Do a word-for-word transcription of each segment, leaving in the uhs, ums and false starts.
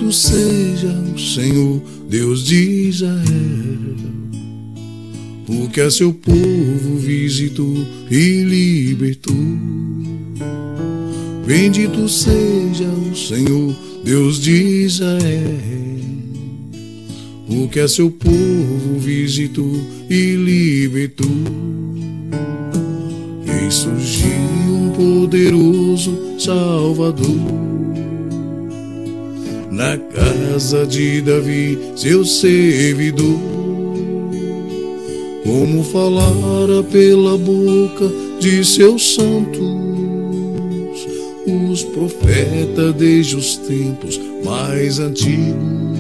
Bendito seja o Senhor, Deus de Israel, porque a seu povo visitou e libertou. Bendito seja o Senhor, Deus de Israel, porque a seu povo visitou e libertou. E surgiu um poderoso Salvador na casa de Davi, seu servidor, como falara pela boca de seus santos os profetas desde os tempos mais antigos.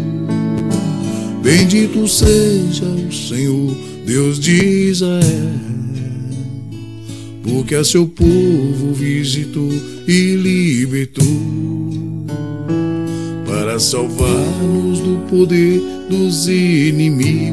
Bendito seja o Senhor, Deus de Israel, porque a seu povo visitou e libertou, para salvar-nos do poder dos inimigos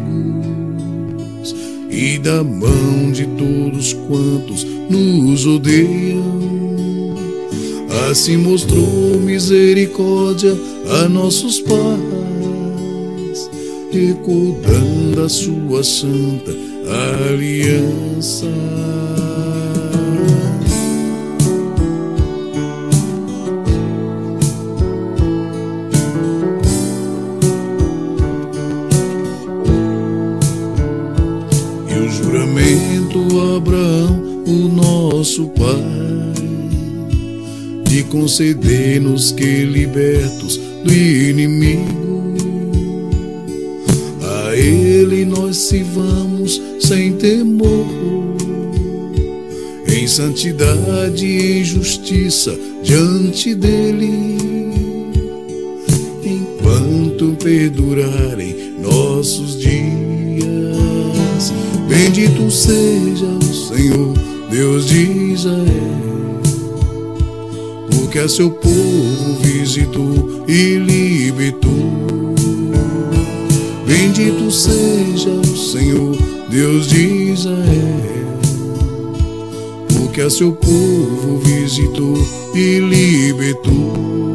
e da mão de todos quantos nos odeiam. Assim mostrou misericórdia a nossos pais, recordando a sua santa aliança. E o juramento a Abraão, o nosso pai, de conceder-nos que, libertos do inimigo, a Ele nós sirvamos sem temor, em santidade e em justiça diante dEle, enquanto perdurarem nossos dias. Bendito seja o Senhor, Deus de Israel, porque a seu povo visitou e libertou. Bendito seja o Senhor, Deus de Israel, porque a seu povo visitou e libertou.